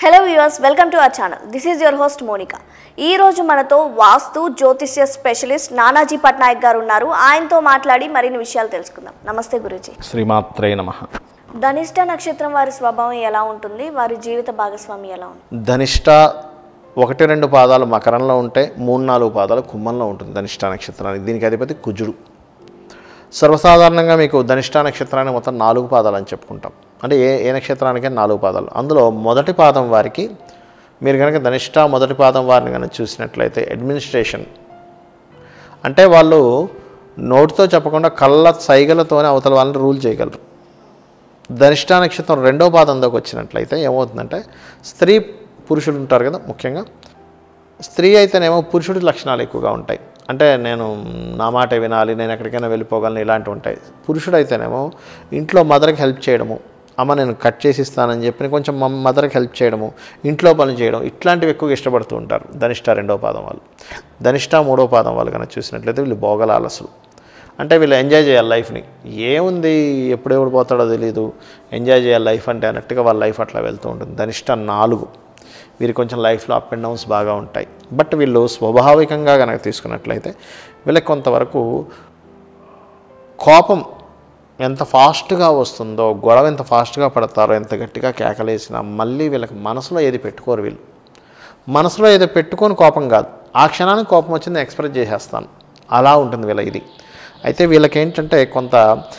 Hello viewers, welcome to our channel. This is your host Monica. ఈ రోజు మనతో వాస్తు జ్యోతిష్య స్పెషలిస్ట్ నానాజీ పట్నాయక్ గారు ఉన్నారు. ఆయనతో మాట్లాడి మరిన్ని విషయాలు తెలుసుకుందాం. నమస్తే గురూజీ. శ్రీమాత్రే నమః. ధనిష్ట నక్షత్రం వారి స్వభావం ఎలా ఉంటుంది? వారి జీవిత భాగస్వామి ఎలా ఉంటుంది? ధనిష్ట 1-2 పాదాలు మకరంలో ఉంటే 3-4 పాదాలు కుంభంలో ఉంటుంది ధనిష్ట నక్షత్రానికి. దీనికి అధిపతి కుజుడు. సర్వసాధారణంగా మీకు ధనిష్ట నక్షత్రానికి మొత్తం 4 పాదాలు అని చెప్పుకుంటాం. అంటే ఏ నక్షత్రానికే 4 పాదాలు. అందులో మొదటి పాదం వారికి మీరు కనుక ధనిష్ట మొదటి పాదం వారిని కనుక చూసినట్లయితే అడ్మినిస్ట్రేషన్ అంటే వాళ్ళు నోటితో చెప్పకుండా కళ్ళ సైగలతోనే అవతల వాళ్ళని రూల్ చేయగలరు. ధనిష్ట నక్షత్రం 2వ పాదంలోకి వచ్చినట్లయితే ఏమవుతుందంటే స్త్రీ పురుషుడు ఉంటారు కదా, ముఖ్యంగా స్త్రీ అయితేనేమో పురుషుడి లక్షణాలు ఎక్కువగా ఉంటాయి. అంటే నేను నా మాట వినాలి, నేను ఎక్కడికైనా వెళ్ళిపోగలను, ఇలాంటివి ఉంటాయి. పురుషుడు అయితేనేమో ఇంట్లో మదర్కి హెల్ప్ చేయడము, అమ్మ నేను కట్ చేసి ఇస్తానని చెప్పి కొంచెం మదర్కి హెల్ప్ చేయడము, ఇంట్లో పని చేయడం, ఇట్లాంటివి ఎక్కువగా ఇష్టపడుతూ ఉంటారు ధనిష్ట 2వ పాదం వాళ్ళు. ధనిష్ట 3వ పాదం వాళ్ళు కనుక చూసినట్లయితే వీళ్ళు భోగలాలసులు. అంటే వీళ్ళు ఎంజాయ్ చేయాలి లైఫ్ని. ఏముంది ఎప్పుడెప్పుడు పోతాడో తెలియదు, ఎంజాయ్ చేయాలి లైఫ్ అంటే అన్నట్టుగా వాళ్ళ లైఫ్ అట్లా వెళ్తూ ఉంటుంది. ధనిష్ట 4 వీరు కొంచెం లైఫ్లో అప్ అండ్ డౌన్స్ బాగా ఉంటాయి. బట్ వీళ్ళు స్వాభావికంగా కనుక తీసుకున్నట్లయితే వీళ్ళకి కొంతవరకు కోపం ఎంత ఫాస్ట్గా వస్తుందో, గొడవ ఎంత ఫాస్ట్గా పడతారో, ఎంత గట్టిగా కేకలేసినా మళ్ళీ వీళ్ళకి మనసులో ఏది పెట్టుకోరు. వీళ్ళు మనసులో ఏదో పెట్టుకొని కోపం కాదు, ఆ క్షణానికి కోపం వచ్చింది ఎక్స్ప్రెస్ చేసేస్తాను, అలా ఉంటుంది వీళ్ళ ఇది. అయితే వీళ్ళకి ఏంటంటే కొంత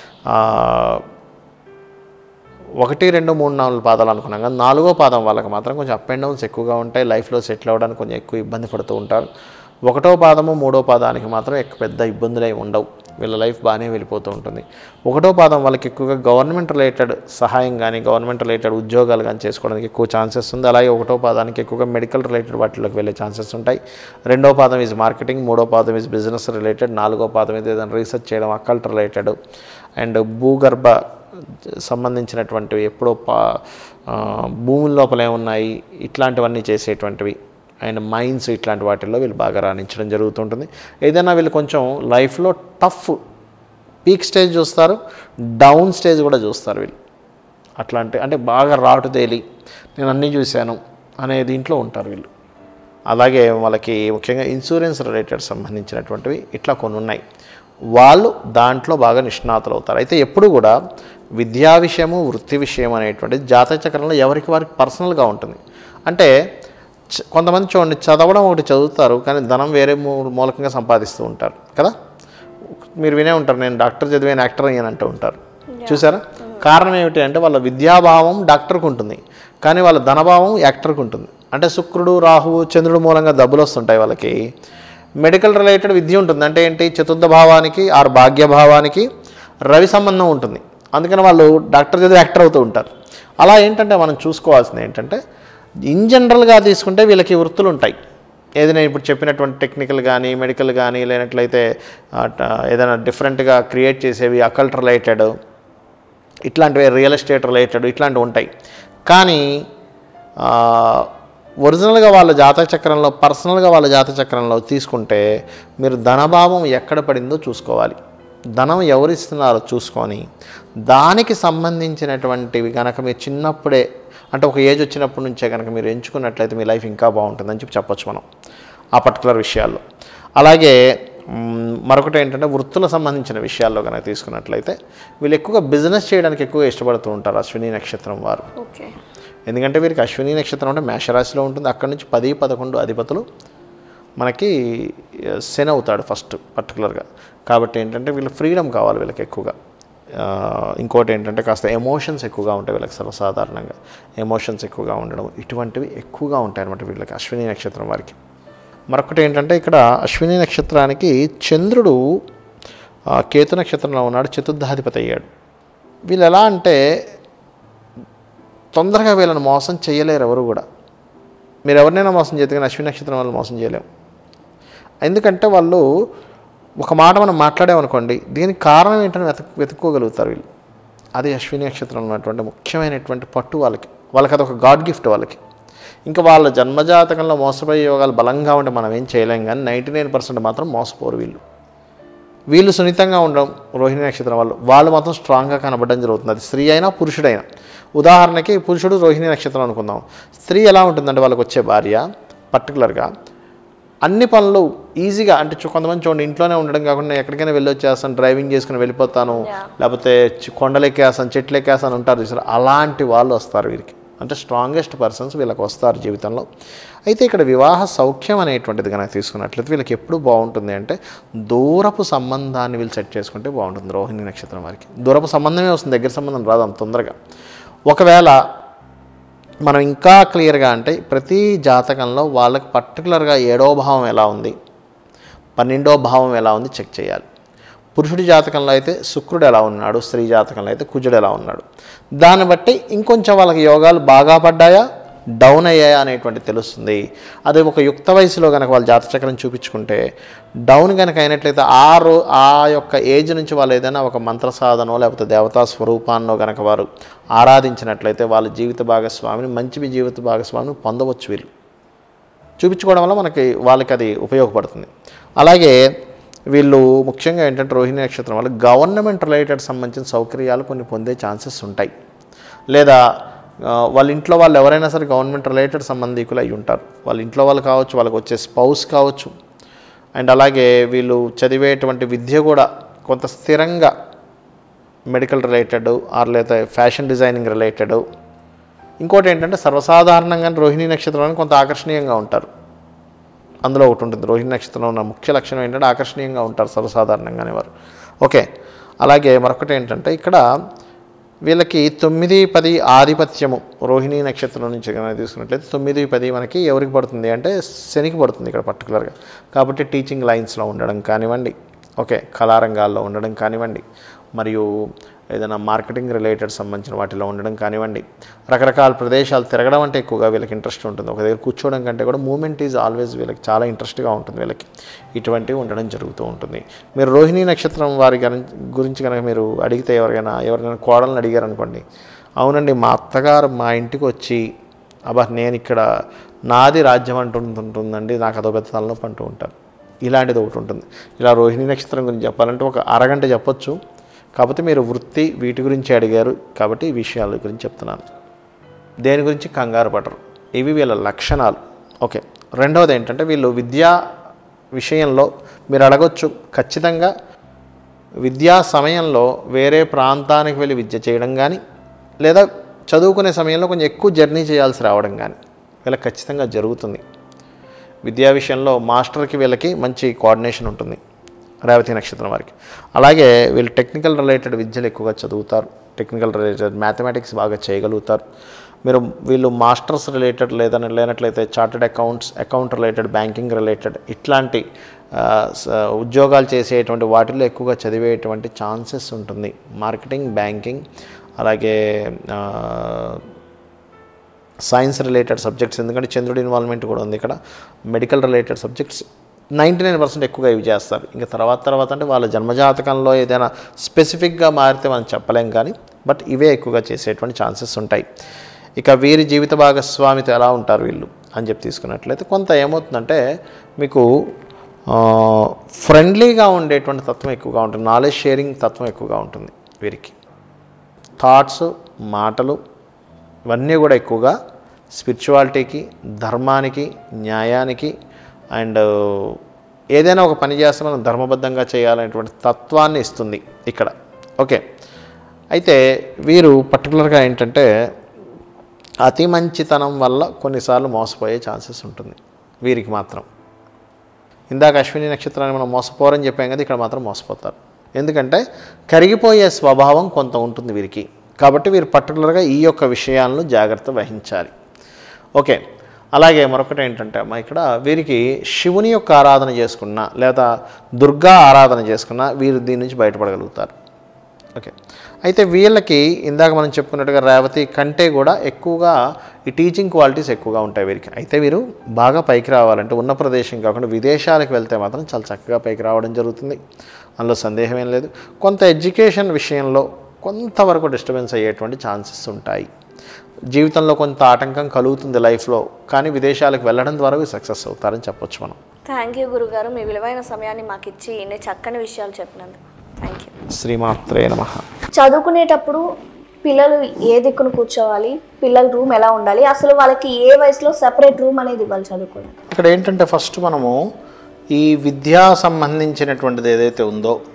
1, 2, 3, 4 పాదాలు అనుకున్నాం కానీ 4వ పాదం వాళ్ళకి మాత్రం కొంచెం అప్ అండ్ డౌన్స్ ఎక్కువగా ఉంటాయి. లైఫ్లో సెటిల్ అవ్వడానికి కొంచెం ఎక్కువ ఇబ్బంది పడుతూ ఉంటారు. 1వ పాదము 3వ పాదానికి మాత్రం పెద్ద ఇబ్బందులు అవి ఉండవు. వీళ్ళ లైఫ్ బాగానే వెళ్ళిపోతూ ఉంటుంది. 1వ పాదం వాళ్ళకి ఎక్కువగా గవర్నమెంట్ రిలేటెడ్ సహాయం కానీ గవర్నమెంట్ రిలేటెడ్ ఉద్యోగాలు కానీ చేసుకోవడానికి ఎక్కువ ఛాన్సెస్ ఉంది. అలాగే 1వ పాదానికి ఎక్కువగా మెడికల్ రిలేటెడ్ వాటిలోకి వెళ్ళే ఛాన్సెస్ ఉంటాయి. 2వ పాదం ఈజ్ మార్కెటింగ్, 3వ పాదం ఈజ్ బిజినెస్ రిలేటెడ్, 4వ పాదం ఇది ఏదైనా రీసెర్చ్ చేయడం, అకల్ట్ రిలేటెడ్ అండ్ భూగర్భ సంబంధించినటువంటివి, ఎప్పుడో భూముల లోపల ఏమున్నాయి ఇట్లాంటివన్నీ చేసేటువంటివి అండ్ మైన్స్, ఇట్లాంటి వాటిల్లో వీళ్ళు బాగా రాణించడం జరుగుతుంటుంది. ఏదైనా వీళ్ళు కొంచెం లైఫ్లో టఫ్ పీక్ స్టేజ్ చూస్తారు, డౌన్ స్టేజ్ కూడా చూస్తారు వీళ్ళు. అట్లాంటి అంటే బాగా రాటు తేలి నేను అన్నీ చూశాను అనే దీంట్లో ఉంటారు వీళ్ళు. అలాగే వాళ్ళకి ముఖ్యంగా ఇన్సూరెన్స్ రిలేటెడ్ సంబంధించినటువంటివి ఇట్లా కొన్ని ఉన్నాయి. వాళ్ళు దాంట్లో బాగా నిష్ణాతులు అవుతారు. అయితే ఎప్పుడు కూడా విద్యా విషయము వృత్తి విషయం అనేటువంటి జాతక చక్రంలో ఎవరికి వారికి పర్సనల్గా ఉంటుంది. అంటే కొంతమంది చూడండి, చదవడం ఒకటి చదువుతారు కానీ ధనం వేరే మూలకంగా సంపాదిస్తూ ఉంటారు కదా. మీరు వినే ఉంటారు, నేను డాక్టర్ చదివాను యాక్టర్ అయ్యాను అంటూ ఉంటారు. చూసారా? కారణం ఏమిటి అంటే వాళ్ళ విద్యాభావం డాక్టర్కి ఉంటుంది కానీ వాళ్ళ ధనభావం యాక్టర్కి ఉంటుంది. అంటే శుక్రుడు, రాహువు, చంద్రుడు మూలంగా డబ్బులు వస్తుంటాయి వాళ్ళకి. మెడికల్ రిలేటెడ్ విద్య ఉంటుంది. అంటే ఏంటి, చతుర్థ భావానికి ఆరు భాగ్యభావానికి రవి సంబంధం ఉంటుంది. అందుకని వాళ్ళు డాక్టర్ చదివి యాక్టర్ అవుతూ ఉంటారు. అలా ఏంటంటే మనం చూసుకోవాల్సింది ఏంటంటే ఇన్ జనరల్గా తీసుకుంటే వీళ్ళకి వృత్తులు ఉంటాయి. ఏదైనా ఇప్పుడు చెప్పినటువంటి టెక్నికల్ కానీ మెడికల్ కానీ, లేనట్లయితే ఏదైనా డిఫరెంట్గా క్రియేట్ చేసేవి, అకల్ట్ రిలేటెడ్ ఇట్లాంటివి, రియల్ ఎస్టేట్ రిలేటెడ్ ఇట్లాంటివి ఉంటాయి. కానీ ఒరిజినల్గా వాళ్ళ జాతక చక్రంలో, పర్సనల్గా వాళ్ళ జాతక చక్రంలో తీసుకుంటే మీరు ధనభావం ఎక్కడ పడిందో చూసుకోవాలి. ధనం ఎవరిస్తున్నారో చూసుకొని దానికి సంబంధించినటువంటివి కనుక మీరు చిన్నప్పుడే, అంటే ఒక ఏజ్ వచ్చినప్పటి నుంచే కనుక మీరు ఎంచుకున్నట్లయితే మీ లైఫ్ ఇంకా బాగుంటుందని చెప్పొచ్చు మనం ఆ పర్టికులర్ విషయాల్లో. అలాగే మరొకటి ఏంటంటే వృత్తులకు సంబంధించిన విషయాల్లో కనుక తీసుకున్నట్లయితే వీళ్ళు ఎక్కువగా బిజినెస్ చేయడానికి ఎక్కువగా ఇష్టపడుతూ ఉంటారు అశ్విని నక్షత్రం వారు. ఎందుకంటే వీరికి అశ్విని నక్షత్రం అంటే మేషరాశిలో ఉంటుంది. అక్కడి నుంచి 10, 11 అధిపతులు మనకి శని అవుతాడు ఫస్ట్ పర్టికులర్గా. కాబట్టి ఏంటంటే వీళ్ళు ఫ్రీడమ్ కావాలి వీళ్ళకి ఎక్కువగా. ఇంకోటి ఏంటంటే కాస్త ఎమోషన్స్ ఎక్కువగా ఉంటాయి వీళ్ళకి. సర్వసాధారణంగా ఎమోషన్స్ ఎక్కువగా ఉండడం ఇటువంటివి ఎక్కువగా ఉంటాయి అన్నమాట వీళ్ళకి అశ్విని నక్షత్రం వారికి. మరొకటి ఏంటంటే ఇక్కడ అశ్విని నక్షత్రానికి చంద్రుడు కేతు నక్షత్రంలో ఉన్నాడు, చతుర్థాధిపతి అయ్యాడు. వీళ్ళు ఎలా అంటే తొందరగా వీళ్ళని మోసం చేయలేరు ఎవరు కూడా. మీరు ఎవరినైనా మోసం చేస్తే కానీ అశ్విని నక్షత్రం వాళ్ళు మోసం చేయలేము. ఎందుకంటే వాళ్ళు ఒక మాట మనం మాట్లాడామనుకోండి, దీనికి కారణం ఏంటని వెతుక్కోగలుగుతారు వీళ్ళు. అది అశ్విని నక్షత్రం ఉన్నటువంటి ముఖ్యమైనటువంటి పట్టు వాళ్ళకి. వాళ్ళకి అదొక గాడ్ గిఫ్ట్ వాళ్ళకి. ఇంకా వాళ్ళ జన్మజాతకంలో మోసపోయే యోగాలు బలంగా ఉంటే మనం ఏం చేయలేం కానీ 99% మాత్రం మోసపోరు వీళ్ళు. వీళ్ళు సున్నితంగా ఉండడం రోహిణి నక్షత్రం వాళ్ళు మాత్రం స్ట్రాంగ్గా కనబడడం జరుగుతుంది. అది స్త్రీ అయినా పురుషుడైనా ఉదాహరణకి పురుషుడు రోహిణి నక్షత్రం అనుకుందాం. స్త్రీ ఎలా ఉంటుందంటే వాళ్ళకి వచ్చే భార్య పర్టికులర్గా అన్ని పనులు ఈజీగా అంటే కొంతమంది చూడండి ఇంట్లోనే ఉండడం కాకుండా ఎక్కడికైనా వెళ్ళొచ్చేస్తాను, డ్రైవింగ్ చేసుకుని వెళ్ళిపోతాను, లేకపోతే కొండలు ఎక్కేస్తాను, చెట్లు ఎక్కేస్తాను ఉంటారు చూసారు, అలాంటి వాళ్ళు వస్తారు వీరికి. అంటే స్ట్రాంగెస్ట్ పర్సన్స్ వీళ్ళకి వస్తారు జీవితంలో. అయితే ఇక్కడ వివాహ సౌఖ్యం అనేటువంటిది కనుక తీసుకున్నట్లయితే వీళ్ళకి ఎప్పుడు బాగుంటుంది అంటే దూరపు సంబంధాన్ని వీళ్ళు సెట్ చేసుకుంటే బాగుంటుంది. రోహిణి నక్షత్రం వారికి దూరపు సంబంధమే వస్తుంది, దగ్గర సంబంధం రాదు అంత తొందరగా. ఒకవేళ మనం ఇంకా క్లియర్గా అంటే ప్రతి జాతకంలో వాళ్ళకి పర్టికులర్గా 7వ భావం ఎలా ఉంది, 12వ భావం ఎలా ఉంది చెక్ చేయాలి. పురుషుడి జాతకంలో అయితే శుక్రుడు ఎలా ఉన్నాడు, స్త్రీ జాతకంలో అయితే కుజుడు ఎలా ఉన్నాడు, దాన్ని బట్టి ఇంకొంచెం వాళ్ళకి యోగాలు బాగా పడ్డాయా డౌన్ అయ్యాయా అనేటువంటి తెలుస్తుంది. అదే ఒక యుక్త వయసులో కనుక వాళ్ళ జాతచక్రం చూపించుకుంటే డౌన్ కనుక అయినట్లయితే ఆ యొక్క ఏజ్ నుంచి వాళ్ళు ఏదైనా ఒక మంత్ర సాధనో లేకపోతే దేవతా స్వరూపాన్నో కనుక వారు ఆరాధించినట్లయితే వాళ్ళ జీవిత భాగస్వామిని మంచి జీవిత భాగస్వామిని పొందవచ్చు. వీళ్ళు చూపించుకోవడం వల్ల వాళ్ళకి అది ఉపయోగపడుతుంది. అలాగే వీళ్ళు ముఖ్యంగా ఏంటంటే రోహిణి నక్షత్రం వల్ల గవర్నమెంట్ రిలేటెడ్ సంబంధించిన సౌకర్యాలు కొన్ని పొందే ఛాన్సెస్ ఉంటాయి. లేదా వాళ్ళ ఇంట్లో వాళ్ళు ఎవరైనా సరే గవర్నమెంట్ రిలేటెడ్ సంబంధికులు అయి ఉంటారు. వాళ్ళ ఇంట్లో వాళ్ళు కావచ్చు, వాళ్ళకి వచ్చే స్పౌస్ కావచ్చు. అండ్ అలాగే వీళ్ళు చదివేటువంటి విద్య కూడా కొంత స్థిరంగా మెడికల్ రిలేటెడ్ లేదా ఫ్యాషన్ డిజైనింగ్ రిలేటెడ్. ఇంకోటి ఏంటంటే సర్వసాధారణంగా రోహిణి నక్షత్రానికి కొంత ఆకర్షణీయంగా ఉంటారు. అందులో ఒకటి ఉంటుంది. రోహిణి నక్షత్రంలో ఉన్న ముఖ్య లక్షణం ఏంటంటే ఆకర్షణీయంగా ఉంటారు సర్వసాధారణంగానే వారు. ఓకే, అలాగే మరొకటి ఏంటంటే ఇక్కడ వీళ్ళకి 9, 10 ఆధిపత్యము రోహిణీ నక్షత్రం నుంచి తీసుకున్నట్లయితే 9, 10 మనకి ఎవరికి పడుతుంది అంటే శనికి పడుతుంది ఇక్కడ పర్టికులర్గా. కాబట్టి టీచింగ్ లైన్స్లో ఉండడం కానివ్వండి, ఓకే, కళారంగాల్లో ఉండడం కానివ్వండి, మరియు ఏదైనా మార్కెటింగ్ రిలేటెడ్ సంబంధించిన వాటిలో ఉండడం కానివ్వండి, రకరకాల ప్రదేశాలు తిరగడం అంటే ఎక్కువగా వీళ్ళకి ఇంట్రెస్ట్ ఉంటుంది. ఒక దగ్గర కూర్చోవడం కంటే కూడా మూమెంట్ ఈజ్ ఆల్వేస్ వీళ్ళకి చాలా ఇంట్రెస్ట్గా ఉంటుంది. వీళ్ళకి ఇటువంటివి ఉండడం జరుగుతూ ఉంటుంది. మీరు రోహిణీ నక్షత్రం వారి గురించి కనుక మీరు అడిగితే ఎవరికైనా కోడలను అడిగారనుకోండి, అవునండి మా అత్తగారు మా ఇంటికి వచ్చి నేను ఇక్కడ నాది రాజ్యం అంటుంటుందండి, నాకు అదో పెద్ద తలనొప్పి అంటూ ఉంటారు. ఇలాంటిది ఒకటి ఉంటుంది. ఇలా రోహిణీ నక్షత్రం గురించి చెప్పాలంటే ఒక అరగంట చెప్పొచ్చు. కాకపోతే మీరు వృత్తి వీటి గురించి అడిగారు కాబట్టి ఈ విషయాల గురించి చెప్తున్నాను. దేని గురించి కంగారు పడరు. ఇవి వీళ్ళ లక్షణాలు. ఓకే, రెండవది ఏంటంటే వీళ్ళు విద్యా విషయంలో మీరు అడగొచ్చు, ఖచ్చితంగా విద్యా సమయంలో వేరే ప్రాంతానికి వెళ్ళి విద్య చేయడం కానీ లేదా చదువుకునే సమయంలో కొంచెం ఎక్కువ జర్నీ చేయాల్సి రావడం కానీ వీళ్ళకి ఖచ్చితంగా జరుగుతుంది. విద్యా విషయంలో మాస్టర్కి వీళ్ళకి మంచి కోఆర్డినేషన్ ఉంటుంది రేవతి నక్షత్రం వారికి. అలాగే వీళ్ళు టెక్నికల్ రిలేటెడ్ విద్యలు ఎక్కువగా చదువుతారు. టెక్నికల్ రిలేటెడ్ మ్యాథమెటిక్స్ బాగా చేయగలుగుతారు. వీళ్ళు మాస్టర్స్ రిలేటెడ్ లేనట్లయితే chartered account related, banking related ఇట్లాంటి ఉద్యోగాలు చేసేటువంటి వాటిల్లో ఎక్కువగా చదివేటువంటి ఛాన్సెస్ ఉంటుంది. మార్కెటింగ్, బ్యాంకింగ్, అలాగే సైన్స్ రిలేటెడ్ సబ్జెక్ట్స్, ఎందుకంటే చంద్రుడి ఇన్వాల్వ్మెంట్ కూడా ఉంది ఇక్కడ. మెడికల్ రిలేటెడ్ సబ్జెక్ట్స్ 99% ఎక్కువగా ఇవి చేస్తారు. ఇంకా తర్వాత అంటే వాళ్ళ జన్మజాతకంలో ఏదైనా స్పెసిఫిక్గా మారితే మనం చెప్పలేం కానీ బట్ ఇవే ఎక్కువగా చేసేటువంటి ఛాన్సెస్ ఉంటాయి. ఇక వీరి జీవిత భాగస్వామితో ఎలా ఉంటారు వీళ్ళు అని చెప్పి తీసుకున్నట్లయితే కొంత ఏమవుతుందంటే మీకు ఫ్రెండ్లీగా ఉండేటువంటి తత్వం ఎక్కువగా ఉంటుంది. నాలెడ్జ్ షేరింగ్ తత్వం ఎక్కువగా ఉంటుంది వీరికి. థాట్స్, మాటలు ఇవన్నీ కూడా ఎక్కువగా స్పిరిచువాలిటీకి, ధర్మానికి, న్యాయానికి అండ్ ఏదైనా ఒక పని చేస్తే మనం ధర్మబద్ధంగా చేయాలనేటువంటి తత్వాన్ని ఇస్తుంది ఇక్కడ. ఓకే, అయితే వీరు పర్టికులర్గా ఏంటంటే అతి మంచితనం వల్ల కొన్నిసార్లు మోసపోయే ఛాన్సెస్ ఉంటుంది వీరికి మాత్రం. ఇందాక అశ్విని నక్షత్రాన్ని మనం మోసపోరని చెప్పాం కదా, ఇక్కడ మాత్రం మోసపోతారు. ఎందుకంటే కరిగిపోయే స్వభావం కొంత ఉంటుంది వీరికి. కాబట్టి వీరు పర్టికులర్గా ఈ యొక్క విషయాలను జాగ్రత్త వహించాలి. ఓకే, అలాగే మరొకటి ఏంటంటే ఇక్కడ వీరికి శివుని యొక్క ఆరాధన చేసుకున్నా లేదా దుర్గా ఆరాధన చేసుకున్నా వీరు దీని నుంచి బయటపడగలుగుతారు. ఓకే, అయితే వీళ్ళకి ఇందాక మనం చెప్పుకున్నట్టుగా రేవతి కంటే కూడా ఎక్కువగా ఈ టీచింగ్ క్వాలిటీస్ ఎక్కువగా ఉంటాయి వీరికి. అయితే వీరు బాగా పైకి రావాలంటే ఉన్న ప్రదేశం కాకుండా విదేశాలకు వెళ్తే మాత్రం చాలా చక్కగా పైకి రావడం జరుగుతుంది. అందులో సందేహం ఏం లేదు. కొంత ఎడ్యుకేషన్ విషయంలో కొంతవరకు డిస్టర్బెన్స్ అయ్యేటువంటి ఛాన్సెస్ ఉంటాయి. జీవితంలో కొంత ఆటంకం కలుగుతుంది లైఫ్లో, కానీ విదేశాలకు వెళ్ళడం ద్వారా సక్సెస్ అవుతారని చెప్పొచ్చు మనం. థ్యాంక్ యూ గురుగారు, మీ విలువైన సమయాన్ని మాకు ఇచ్చి ఇన్ని చక్కని విషయాలు చెప్పినందుకు థ్యాంక్ యూ. శ్రీమాత్రే నమః. చదువుకునేటప్పుడు పిల్లలు ఏ దిక్కును కూర్చోవాలి, పిల్లల రూమ్ ఎలా ఉండాలి, అసలు వాళ్ళకి ఏ వయసులో సెపరేట్ రూమ్ అనేది ఇవ్వాలి చదువుకోవడానికి? ఇక్కడ ఏంటంటే ఫస్ట్ మనము ఈ విద్యా సంబంధించినటువంటిది ఏదైతే ఉందో